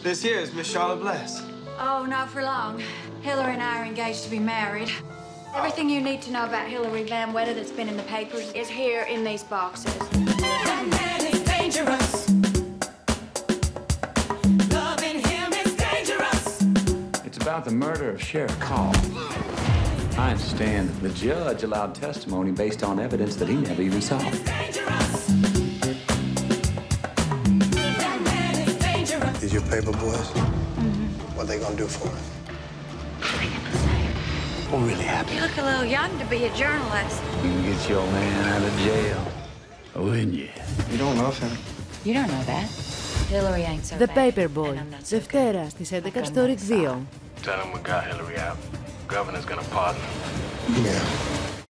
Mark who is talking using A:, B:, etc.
A: This here is Miss Charlotte Bless.
B: Oh, not for long. Hillary and I are engaged to be married. Everything you need to know about Hillary Van Wedder that's been in the papers is here in these boxes.
C: That man is dangerous. Loving him is dangerous.
D: It's about the murder of Sheriff Call. I understand that the judge allowed testimony based on evidence that he never even saw.
E: These your paper boys? Mm-hmm. What they gonna do for us? What really happened?
B: You look a little young to be a journalist.
D: You can get your man out of jail, wouldn't you?
A: You don't love him.
F: You don't know that. Hillary ain't so
G: The
F: bad,
G: Paperboy,
F: and I'm not so
G: Δευτέρα
F: good.
G: στις 11
F: I've
G: στο
F: got
G: RIK 2.
H: Tell him we got Hillary out. Governor's gonna pardon him.
E: Yeah.